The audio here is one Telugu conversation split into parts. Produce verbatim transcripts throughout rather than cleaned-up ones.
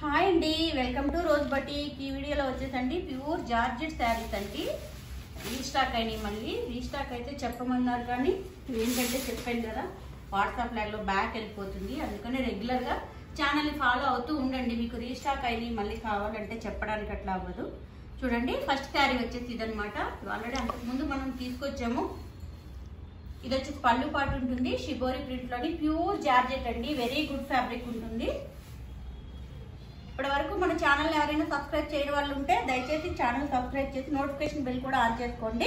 హాయ్ అండి, వెల్కమ్ టు రోజ్ బటిక్. ఈ వీడియోలో వచ్చేసండి ప్యూర్ జార్జెట్ శారీస్ అండి. రీస్టాక్ అయినాయి, మళ్ళీ రీస్టాక్ అయితే చెప్పమన్నారు కానీ ఏంటంటే చెప్పాను కదా, వాట్సాప్ లైవ్లో బ్యాక్ వెళ్ళిపోతుంది. అందుకని రెగ్యులర్గా ఛానల్ని ఫాలో అవుతూ ఉండండి. మీకు రీస్టాక్ అయినాయి మళ్ళీ కావాలంటే చెప్పడానికి అట్లా అవ్వదు. చూడండి, ఫస్ట్ శారీ వచ్చేసి ఇదనమాట. ఆల్రెడీ అంతకుముందు మనం తీసుకొచ్చాము. ఇది వచ్చేసి పళ్ళు పాటు ఉంటుంది, షిబోరి ప్రింట్లోని ప్యూర్ జార్జెట్ అండి. వెరీ గుడ్ ఫ్యాబ్రిక్ ఉంటుంది. ఇప్పటి వరకు మన ఛానల్ ఎవరైనా సబ్స్క్రైబ్ చేయని వాళ్ళు ఉంటే దయచేసి ఛానల్ సబ్స్క్రైబ్ చేసి నోటిఫికేషన్ బెల్ కూడా ఆన్ చేసుకోండి.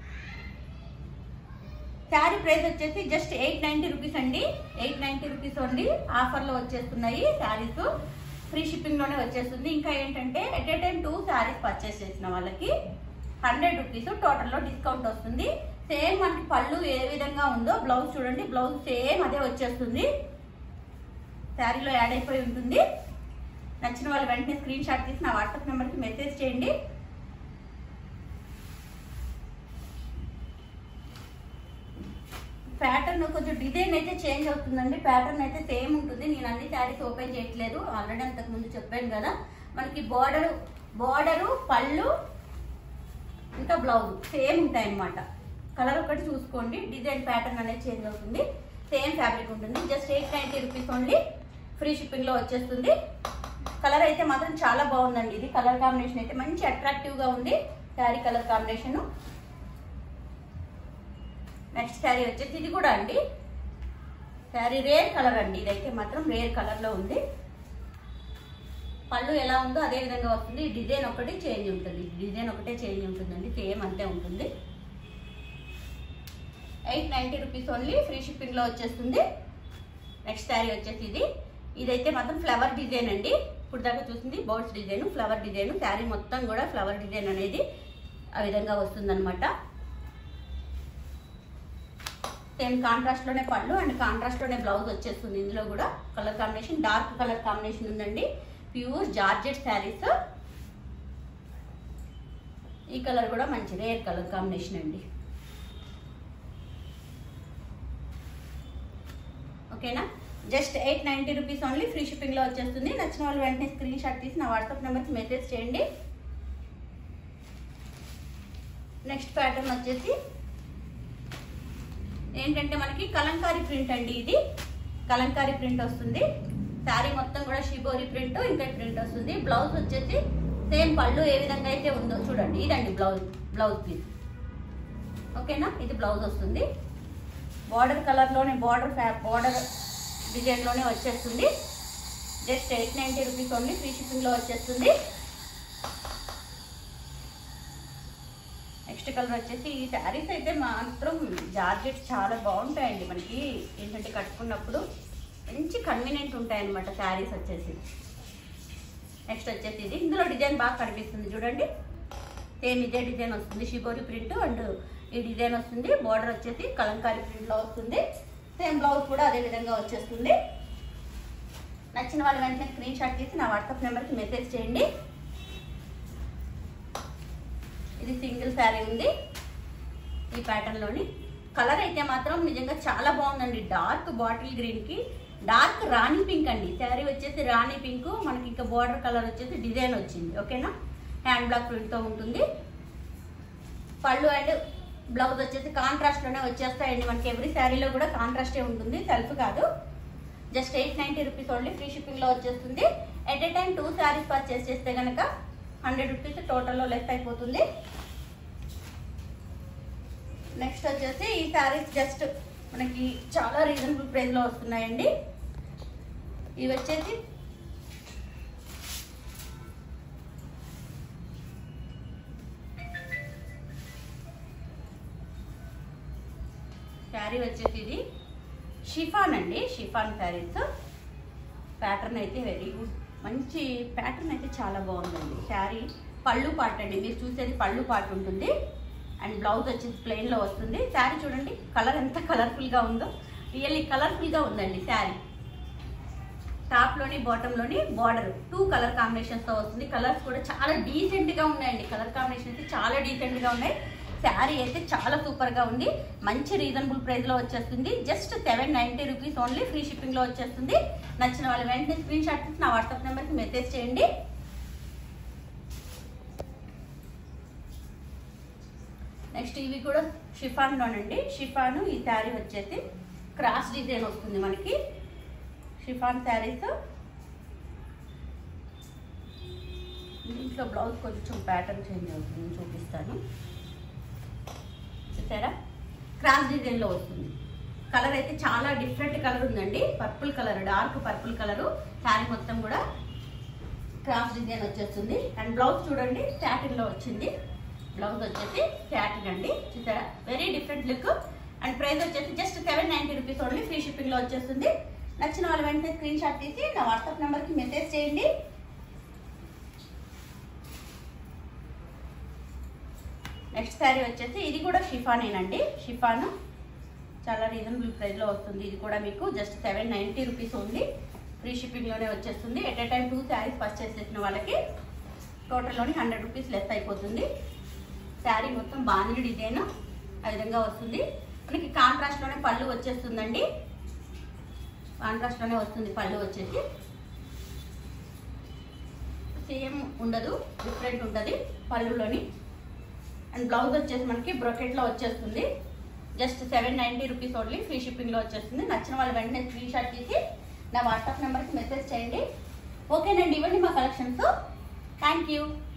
శారీ ప్రైస్ వచ్చేసి జస్ట్ ఎయిట్ నైన్టీ రూపీస్ అండి. ఎయిట్ నైన్టీ రూపీస్ ఓన్లీ ఆఫర్లో వచ్చేస్తున్నాయి శారీస్. ఫ్రీ షిప్పింగ్లోనే వచ్చేస్తుంది. ఇంకా ఏంటంటే at a time two saris purchase చేసిన వాళ్ళకి హండ్రెడ్ రూపీస్ టోటల్లో డిస్కౌంట్ వస్తుంది. సేమ్ మనకి పళ్ళు ఏ విధంగా ఉందో బ్లౌజ్ చూడండి, బ్లౌజ్ సేమ్ అదే వచ్చేస్తుంది. శారీలో యాడ్ అయిపోయి ఉంటుంది. నచ్చిన వాళ్ళు వెంటనే స్క్రీన్ షాట్ తీసి నా వాట్సాప్ నెంబర్కి మెసేజ్ చేయండి. ప్యాటర్న్ కొంచెం డిజైన్ అయితే చేంజ్ అవుతుందండి. ప్యాటర్న్ అయితే సేమ్ ఉంటుంది. నేను అన్ని శారీస్ ఓపెన్ చేయట్లేదు, ఆల్రెడీ అంతకు ముందు చెప్పాను కదా. మనకి బార్డర్ బార్డరు పళ్ళు ఇంకా బ్లౌజ్ సేమ్ ఉంటాయి అన్నమాట. కలర్ ఒకటి చూసుకోండి, డిజైన్ ప్యాటర్న్ అనేది చేంజ్ అవుతుంది. సేమ్ ఫ్యాబ్రిక్ ఉంటుంది. Just eight ninety rupees only. Free షిప్పింగ్లో వచ్చేస్తుంది. కలర్ అయితే మాత్రం చాలా బాగుందండి. ఇది కలర్ కాంబినేషన్ అయితే మంచి అట్రాక్టివ్గా ఉంది. Sari colour combination. Next sari వచ్చేసి ఇది కూడా అండి. శారీ రేర్ కలర్ అండి. ఇదైతే మాత్రం రేర్ కలర్లో ఉంది. పళ్ళు ఎలా ఉందో అదే విధంగా వస్తుంది. డిజైన్ ఒకటి చేంజ్ ఉంటుంది. డిజైన్ ఒకటే చేంజ్ ఉంటుందండి, సేమ్ అంతే ఉంటుంది. Eight ninety rupees only. Free షిప్పింగ్లో వచ్చేస్తుంది. నెక్స్ట్ శారీ వచ్చేసి ఇది. ఇదైతే మాత్రం ఫ్లవర్ డిజైన్ అండి. ఇప్పుడు దాకా చూసింది birds design, flower design. Sari మొత్తం కూడా ఫ్లవర్ డిజైన్ అనేది ఆ విధంగా వస్తుందన్నమాట. సేమ్ కాంట్రాస్ట్లోనే పళ్ళు అండ్ కాంట్రాస్ట్లోనే బ్లౌజ్ వచ్చేస్తుంది. ఇందులో కూడా colour combination dark colour combination ఉందండి. Pure georgette saris. ఈ కలర్ కూడా మంచి రేర్ కలర్ కాంబినేషన్ అండి. ఓకేనా, just eight ninety rupees only. Free షిప్పింగ్లో వచ్చేస్తుంది. నచ్చిన వాళ్ళు వెంటనే స్క్రీన్ షాట్ తీసి నా వాట్సాప్ నెంబర్కి మెసేజ్ చేయండి. నెక్స్ట్ ప్యాటర్న్ వచ్చేసి ఏంటంటే మనకి కలంకారీ ప్రింట్ అండి. ఇది కలంకారీ ప్రింట్ వస్తుంది. శారీ మొత్తం కూడా షిబోరి ప్రింట్ ఇంకా ప్రింట్ వస్తుంది. బ్లౌజ్ వచ్చేసి సేమ్ పళ్ళు ఏ విధంగా అయితే ఉందో చూడండి. ఇదండి బ్లౌజ్ బ్లౌజ్ పీస్. ఓకేనా, ఇది బ్లౌజ్ వస్తుంది. బార్డర్ కలర్లోనే బార్డర్ ఫ్యా బార్డర్ డిజైన్లోనే వచ్చేస్తుంది. Just eight ninety rupees only. Free షిప్పింగ్లో వచ్చేస్తుంది. నెక్స్ట్ కలర్ వచ్చేసి ఈ శారీస్ అయితే మాత్రం జార్జెట్స్ చాలా బాగుంటాయండి. మనకి ఏంటంటే కట్టుకున్నప్పుడు మంచి కన్వీనియంట్ ఉంటాయి అన్నమాట శారీస్ వచ్చేసి. నెక్స్ట్ వచ్చేసి ఇది. ఇందులో డిజైన్ బాగా కనిపిస్తుంది చూడండి. సేమ్ ఇదే డిజైన్ వస్తుంది. షిబోరి ప్రింట్ అండ్ ఈ డిజైన్ వస్తుంది. బార్డర్ వచ్చేసి కలంకారీ ప్రింట్లో వస్తుంది. సేమ్ బ్లౌజ్ కూడా అదే విధంగా వచ్చేస్తుంది. నచ్చిన వాళ్ళు వెంటనే స్క్రీన్ షాట్ తీసి నా వాట్సాప్ నెంబర్కి మెసేజ్ చేయండి. ఇది సింగిల్ శారీ ఉంది ఈ ప్యాటర్న్లోని. కలర్ అయితే మాత్రం నిజంగా చాలా బాగుందండి. డార్క్ బాటిల్ గ్రీన్కి డార్క్ రాణి పింక్ అండి. శారీ వచ్చేసి రాణి పింక్. మనకి ఇంకా బార్డర్ కలర్ వచ్చేసి డిజైన్ వచ్చింది. ఓకేనా, హ్యాండ్ బ్లాక్ ప్రింట్తో ఉంటుంది. పళ్ళు అండ్ బ్లౌజ్ వచ్చేసి కాంట్రాస్ట్లోనే వచ్చేస్తాయండి. మనకి ఎవ్రీ శారీలో కూడా కాంట్రాస్టే ఉంటుంది, సెల్ఫ్ కాదు. Just eight ninety rupees only. Free షిప్పింగ్లో వచ్చేస్తుంది. At a time two saris purchase చేస్తే కనుక హండ్రెడ్ రూపీస్ టోటల్లో లెస్ అయిపోతుంది. నెక్స్ట్ వచ్చేసి ఈ శారీస్ జస్ట్ మనకి చాలా రీజనబుల్ ప్రైస్లో వస్తున్నాయండి. ఇవి వచ్చేసి శారీ వచ్చేసి ఇది షిఫాన్ అండి. షిఫాన్ శారీస్. ప్యాటర్న్ అయితే వెరీ గుడ్, మంచి ప్యాటర్న్ అయితే చాలా బాగుందండి. శారీ పళ్ళు పాటు అండి. మీరు చూసేది పళ్ళు పాటు ఉంటుంది అండ్ బ్లౌజ్ వచ్చేసి ప్లెయిన్లో వస్తుంది. శారీ చూడండి కలర్ ఎంత కలర్ఫుల్గా ఉందో. రియల్లీ కలర్ఫుల్గా ఉందండి శారీ. టాప్ లోని బాటమ్ లోని బార్డర్ టూ కలర్ కాంబినేషన్స్ తో వస్తుంది. కలర్స్ కూడా చాలా డీసెంట్ గా ఉన్నాయండి. కలర్ కాంబినేషన్ అయితే చాలా డీసెంట్ గా ఉన్నాయి. శారీ అయితే చాలా సూపర్ గా ఉంది. మంచి రీజనబుల్ ప్రైస్ లో వచ్చేస్తుంది. Just seven ninety rupees only. Free shipping లో వచ్చేస్తుంది. నచ్చిన వాళ్ళు వెంటనే స్క్రీన్ షాట్ తీసి నా వాట్సాప్ నెంబర్ కి మెసేజ్ చేయండి. నెక్స్ట్ ఇవి కూడా షిఫాన్ లోనండి. షిఫాన్ ఈ శారీ వచ్చేసి క్రాస్ డిజైన్ వస్తుంది మనకి. షిఫాన్ శారీస్ దీంట్లో బ్లౌజ్ కొంచెం ప్యాటర్న్ చేంజ్ అవుతుంది, చూపిస్తాను. చూసారా, క్రాస్ డిజైన్ లో వస్తుంది. కలర్ అయితే చాలా డిఫరెంట్ కలర్ ఉందండి. Purple colour, dark purple colour. Sari మొత్తం కూడా క్రాస్ డిజైన్ వచ్చేస్తుంది. అండ్ బ్లౌజ్ చూడండి సాటిన్ లో వచ్చింది. బ్లౌజ్ వచ్చేసి సాటిన్ అండి. చూసారా, very different look. And price వచ్చేసి just seven ninety rupees only. Free shipping లో వచ్చేస్తుంది. నచ్చిన వాళ్ళు వెంటనే స్క్రీన్ షాట్ తీసి నా వాట్సాప్ నెంబర్ కి మెసేజ్ చేయండి. నెక్స్ట్ శారీ వచ్చేసి ఇది కూడా షిఫానేనండి. షిఫాన్ చాలా రీజనబుల్ ప్రైస్ లో వస్తుంది. ఇది కూడా మీకు just seven ninety rupees only. Free shipping లోనే వచ్చేస్తుంది. At a time two saris purchase చేసిన వాళ్ళకి టోటల్ లోని హండ్రెడ్ రూపీస్ లెస్ అయిపోతుంది. శారీ మొత్తం బాందిని డిజైన్ ఆ విధంగా వస్తుంది. మనకి కాంట్రాస్ట్ లోనే పళ్ళు వచ్చేస్తుందండి. కాంట్రాస్ట్ లోనే వస్తుంది పళ్ళు వచ్చేసి. సేమ్ ఉండదు, డిఫరెంట్ ఉంటుంది పళ్ళులోని. అండ్ బ్లౌజ్ వచ్చేసి మనకి బ్రొకెట్ లో వచ్చేస్తుంది. Just seven ninety rupees only. Free shipping లో వచ్చేస్తుంది. నచ్చిన వాళ్ళు వెంటనే స్క్రీన్ షాట్ తీసి నా వాట్సాప్ నెంబర్కి మెసేజ్ చేయండి. ఓకేనండి, ఇవ్వండి మా కలెక్షన్స్. Thank you.